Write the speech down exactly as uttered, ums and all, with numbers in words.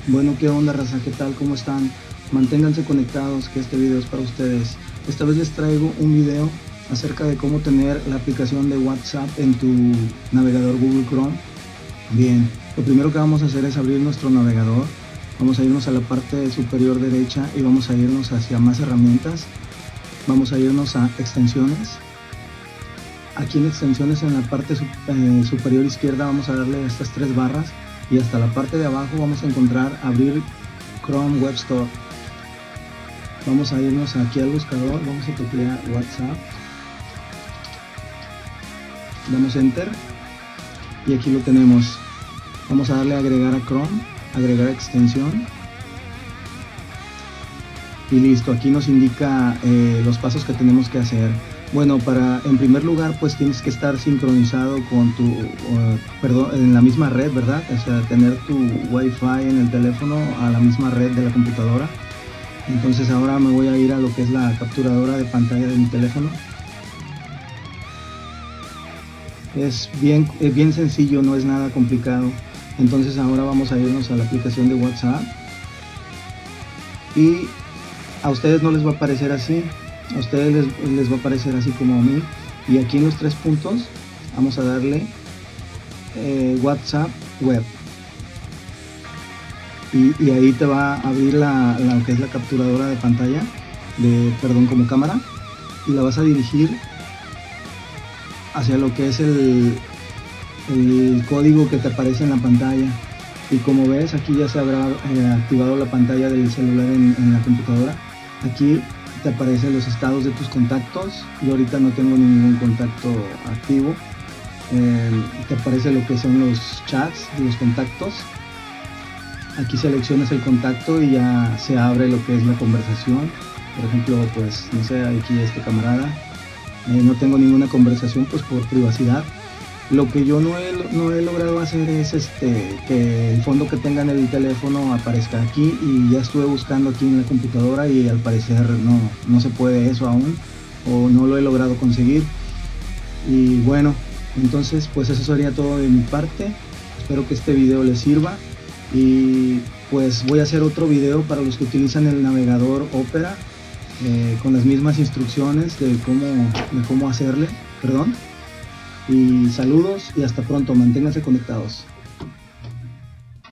Bueno, ¿qué onda, raza? ¿Qué tal? ¿Cómo están? Manténganse conectados, que este video es para ustedes. Esta vez les traigo un video acerca de cómo tener la aplicación de WhatsApp en tu navegador Google Chrome. Bien, lo primero que vamos a hacer es abrir nuestro navegador. Vamos a irnos a la parte superior derecha y vamos a irnos hacia más herramientas. Vamos a irnos a extensiones. Aquí en extensiones, en la parte eh, superior izquierda, vamos a darle a estas tres barras y hasta la parte de abajo vamos a encontrar abrir Chrome Web Store. Vamos a irnos aquí al buscador, vamos a teclear WhatsApp, damos enter y aquí lo tenemos. Vamos a darle a agregar a Chrome, agregar extensión y listo. Aquí nos indica eh, los pasos que tenemos que hacer. Bueno, para en primer lugar pues tienes que estar sincronizado con tu, uh, perdón, en la misma red, ¿verdad? O sea, tener tu Wi-Fi en el teléfono a la misma red de la computadora. Entonces ahora me voy a ir a lo que es la capturadora de pantalla de mi teléfono. Es bien, es bien sencillo, no es nada complicado. Entonces ahora vamos a irnos a la aplicación de WhatsApp y a ustedes no les va a aparecer así. A ustedes les, les va a aparecer así como a mí, y aquí en los tres puntos vamos a darle eh, WhatsApp Web y, y ahí te va a abrir la, la que es la capturadora de pantalla de, perdón, como cámara, y la vas a dirigir hacia lo que es el, el código que te aparece en la pantalla. Y como ves, aquí ya se habrá eh, activado la pantalla del celular en, en la computadora. Aquí te aparecen los estados de tus contactos. Yo ahorita no tengo ningún contacto activo. Eh, te aparece lo que son los chats de los contactos. Aquí seleccionas el contacto y ya se abre lo que es la conversación. Por ejemplo, pues no sé, aquí este camarada, eh, no tengo ninguna conversación pues por privacidad. Lo que yo no he, no he logrado hacer es este, que el fondo que tenga en el teléfono aparezca aquí, y ya estuve buscando aquí en la computadora y al parecer no, no se puede eso aún, o no lo he logrado conseguir. Y bueno, entonces pues eso sería todo de mi parte. Espero que este video les sirva y pues voy a hacer otro video para los que utilizan el navegador Opera eh, con las mismas instrucciones de cómo, de cómo hacerle, perdón. Y saludos y hasta pronto, manténganse conectados.